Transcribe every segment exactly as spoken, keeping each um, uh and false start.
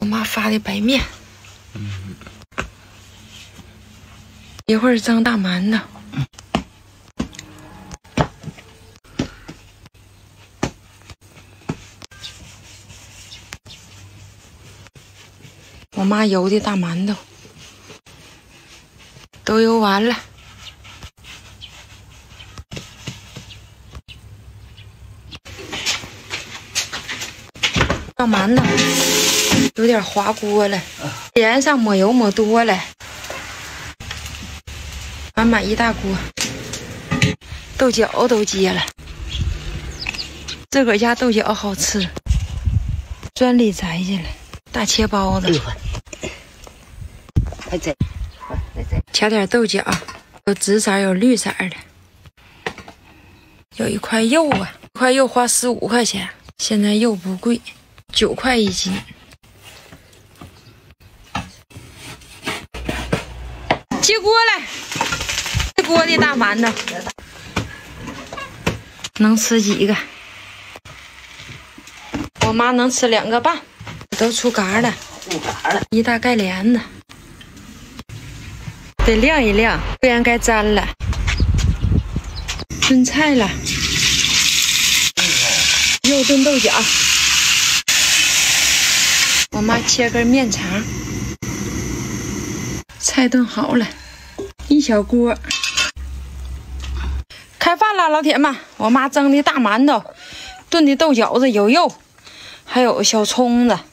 妈发的白面，嗯，一会儿蒸大馒头。我妈油的大馒头都油完了。 大馒头有点滑锅了，盐上抹油抹多了，满满一大锅。豆角都接了，自个儿家豆角好吃，专里摘下来，大切包子。 还摘，再摘。 切点豆角，有紫色有绿色的。有一块肉啊，一块肉花十五块钱，现在肉不贵。 九块一斤，接锅来，这锅的大馒头能吃几个？我妈能吃两个半，都出嘎了， 出嘎了， 一大盖帘子，得晾一晾，不然该粘了。炖菜了，肉炖豆角。 我妈切根面肠，菜炖好了，一小锅。开饭了，老铁们！我妈蒸的大馒头，炖的豆角子有肉，还有小葱子。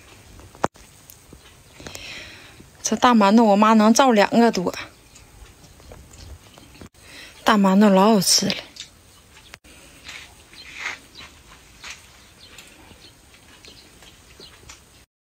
这大馒头我妈能造两个多，大馒头老好吃了。